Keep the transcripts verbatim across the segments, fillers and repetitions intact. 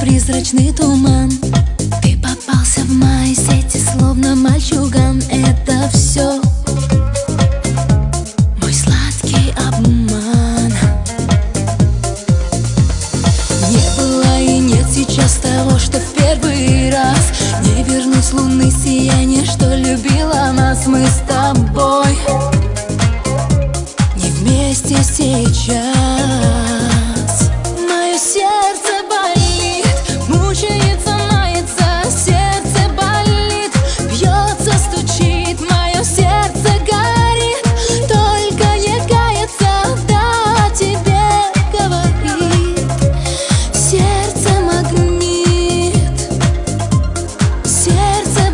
призрачный туман. Ты попался в мои сети, словно мальчуган. Это все мой сладкий обман. Не было и нет сейчас того, что в первый раз. Не вернуть с луны сияние, что любила нас. Мы с тобой не вместе сейчас. Мое сердце болит, мучается, мается. Сердце болит, бьется, стучит. Мое сердце горит, только не кается. Да, тебе говорит сердце магнит. Сердце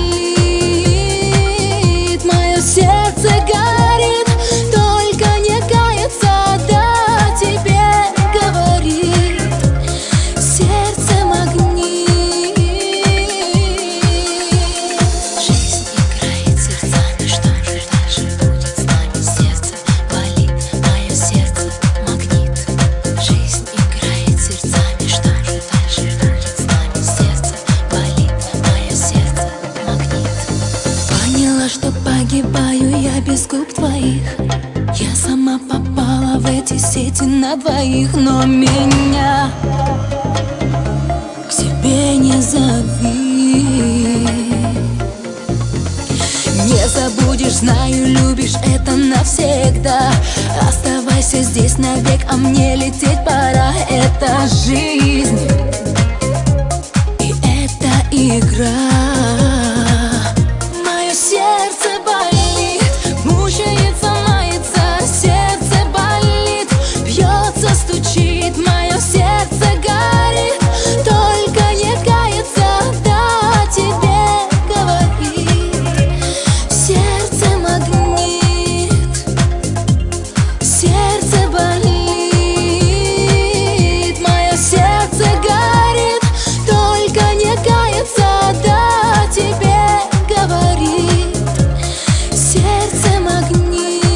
болит, мое сердце горит, только не кается. Да, тебе говорит сердце магнит. Жизнь играет сердцами, что же дальше будет с нами? Сердце болит, мое сердце магнит. Жизнь играет сердцами, что же дальше будет с нами? Сердце болит, мое сердце магнит. Поняла, что погибаю я без губ твоих. Я сама попала в эти сети на двоих. Но меня к себе не зови. Не забудешь, знаю, любишь, это навсегда. Оставайся здесь навек, а мне лететь пора. Это жизнь, и это игра. Мое сердце болит, мучается, мается. Сердце болит, бьется, стучит. Мое сердце горит, только не кается. Да, тебе говорит сердце магнит. Сердце болит, мое сердце горит, только не кается. Да, тебе говорит сердце магнит.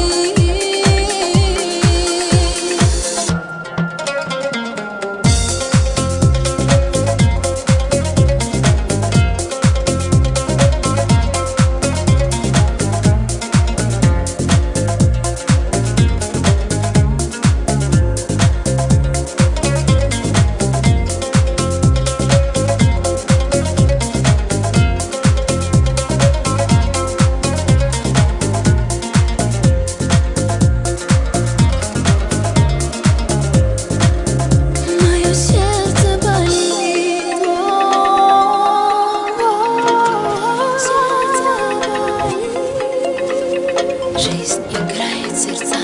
Мое сердце болит, сердце болит. Жизнь играет сердцами.